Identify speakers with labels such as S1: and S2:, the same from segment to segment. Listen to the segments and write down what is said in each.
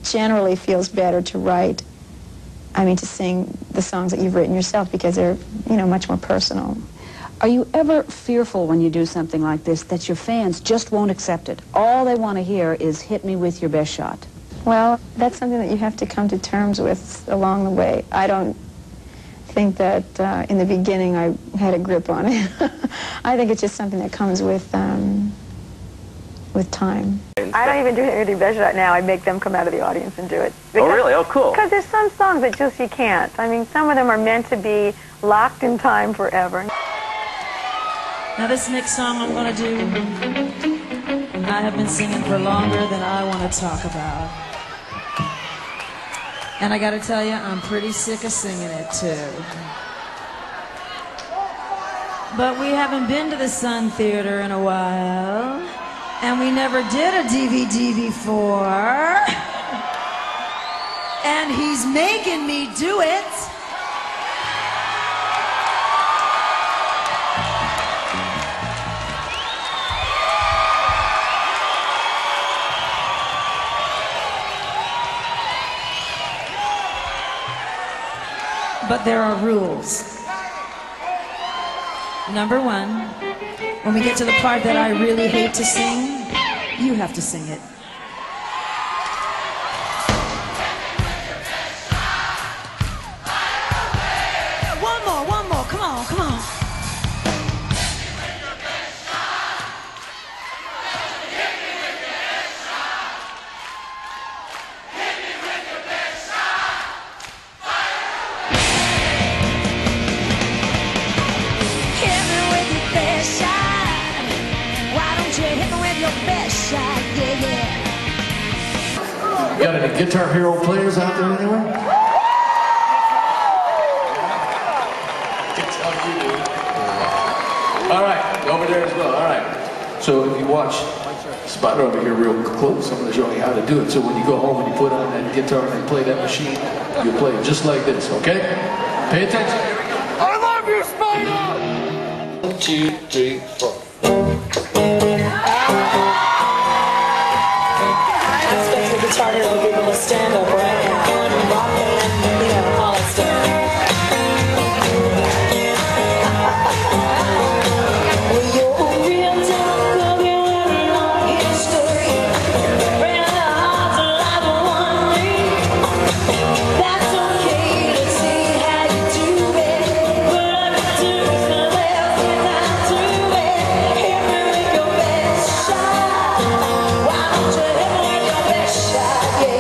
S1: generally feels better to write, I mean, to sing the songs that you've written yourself, because they're, you know, much more personal.
S2: Are you ever fearful when you do something like this that your fans just won't accept it? All they want to hear is "hit me with your best shot"?
S1: Well, that's something that you have to come to terms with along the way. I don't think that in the beginning I had a grip on it. I think it's just something that comes with time.
S3: I don't even do "hit me with your best shot" now. I make them come out of the audience and do it.
S4: Oh, really? Oh, cool.
S3: Because there's some songs that just you can't. I mean, some of them are meant to be locked in time forever.
S5: Now this next song I'm going to do, I have been singing for longer than I want to talk about. And I got to tell you, I'm pretty sick of singing it too. But we haven't been to the Sun Theater in a while, and we never did a DVD before. And he's making me do it. But there are rules. Number one, when we get to the part that I really hate to sing, you have to sing it. One more, come on, come on.
S6: Got any Guitar Hero players out there anywhere? All right, over there as well. All right. So if you watch Spider over here real close, I'm going to show you how to do it. So when you go home and you put on that guitar and you play that machine, you play it just like this, okay? Pay attention. I love you, Spider! 1, 2, 3, 4.
S5: Guitar Hero will be able to stand up right now and rock and, you know, all that stuff. Well, you're a real town girl, you have a long history. Bring the hearts alive and one ring. That's okay, let's see how you do it. But I can do something else when I do it. Hit me with your best shot. Why don't you hit me with your best shot?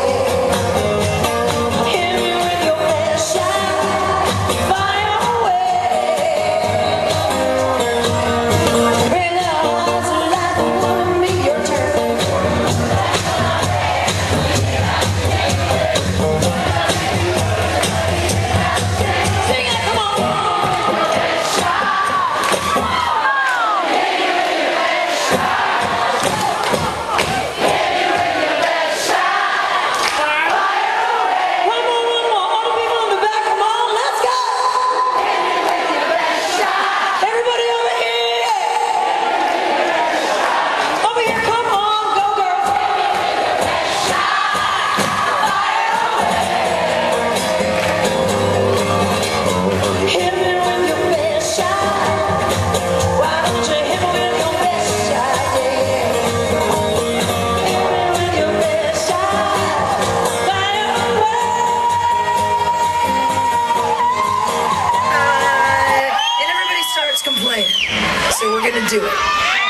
S5: So we're gonna do it.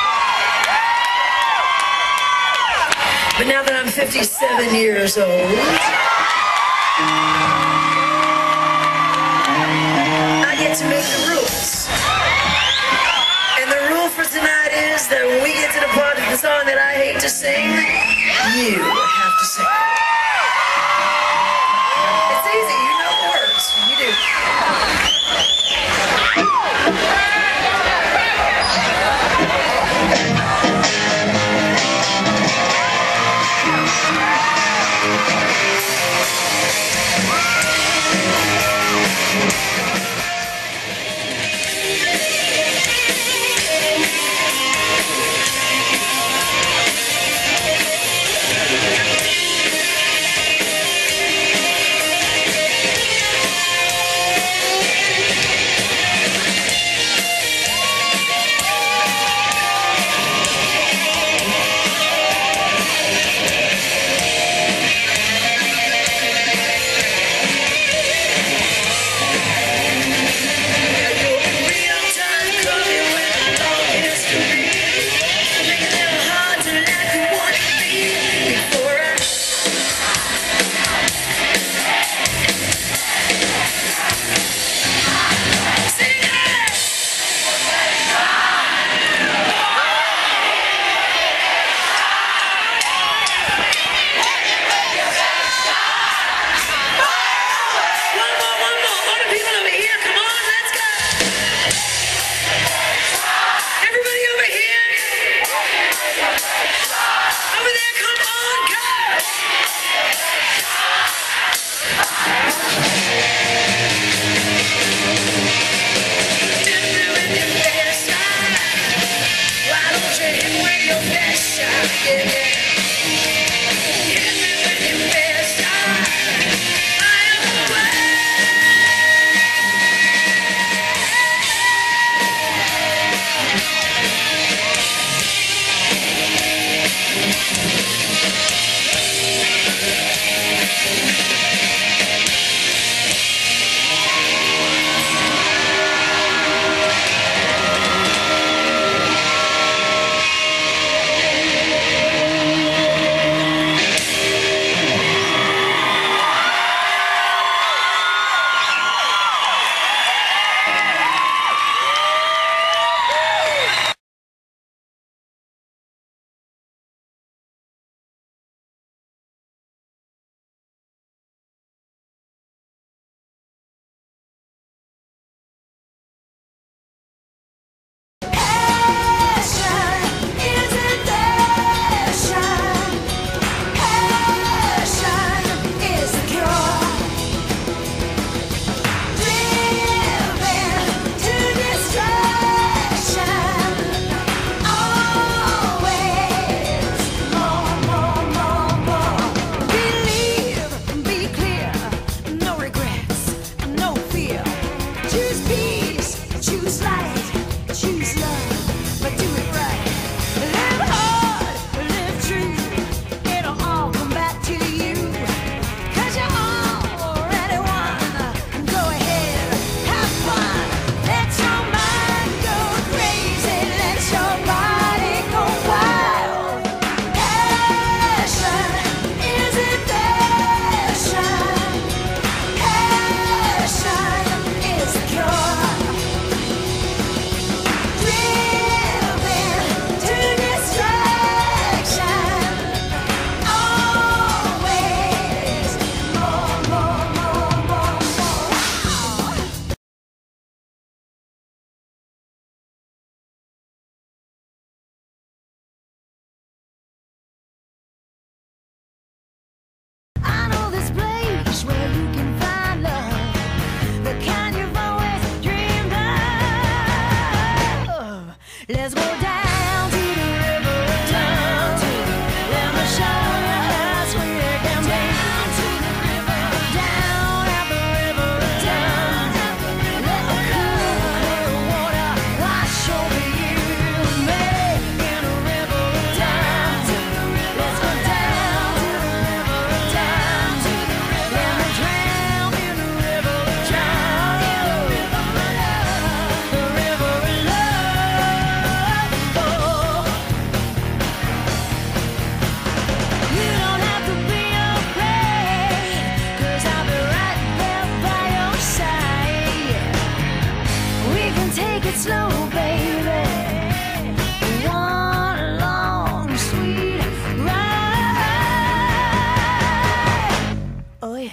S5: But now that I'm 57 years old, I get to make the rules. And the rule for tonight is that when we get to the part of the song that I hate to sing, you have to sing. It's easy, you know the words. You do. Let's go down to the river, down to the river. Let me show you how sweet it can be. Down to the river, down at the river, down at the river. Let the cool, clear water wash over you and me in the river, down to the river. Let's go down to the river, down to the river. Let me drown in the river, drown in the river, the river of love. Oh. You don't have to be afraid, 'cause I'll be right there by your side. We can take it slow, baby. One long, sweet ride. Oh, yeah.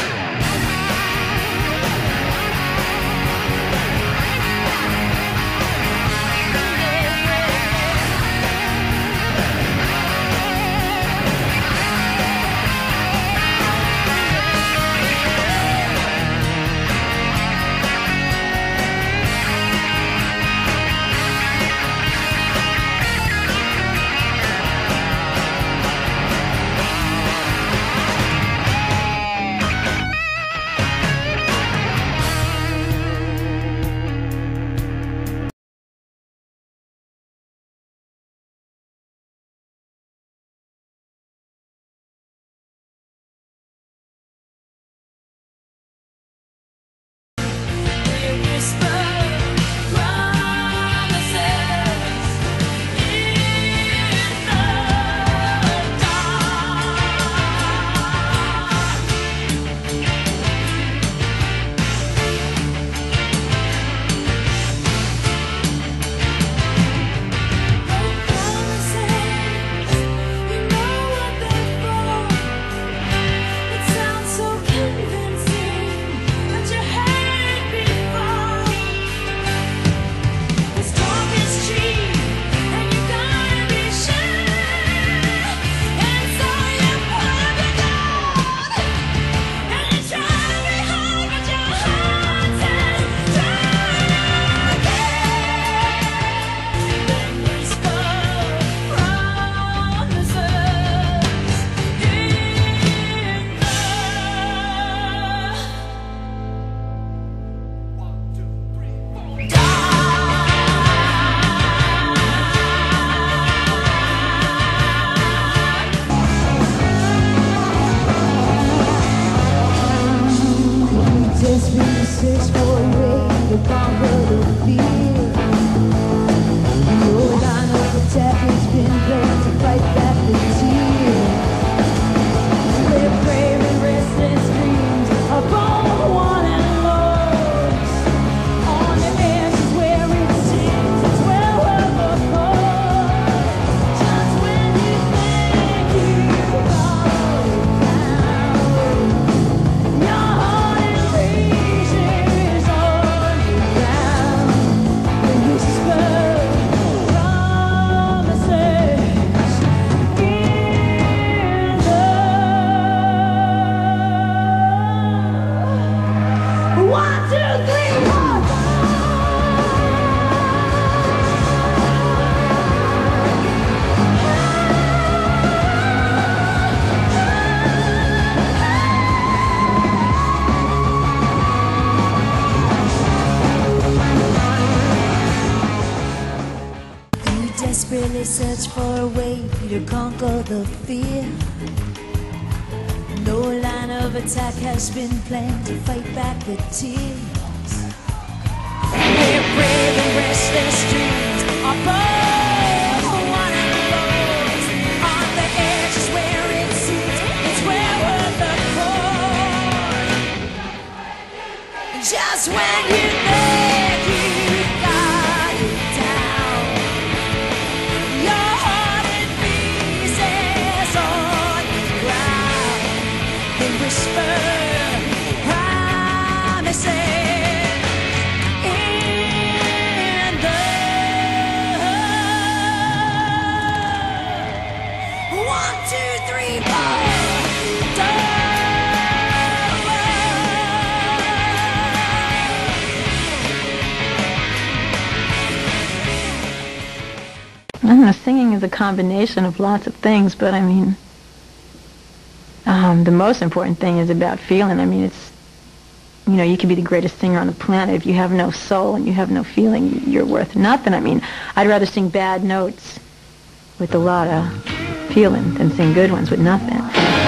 S4: Desperately search for a way to conquer the fear. No line of attack has been planned to fight back the tears. We're brave and restless dreams are both one and lows. On the edge is where it seems it's where we're the core. Just when you think you've got it down, your heart it pieces on the ground. They whisper promises in the
S1: a combination of lots of things, but I mean, the most important thing is about feeling. I mean, it's, you know, you can be the greatest singer on the planet. If you have no soul and you have no feeling, you're worth nothing. I mean, I'd rather sing bad notes with a lot of feeling than sing good ones with nothing.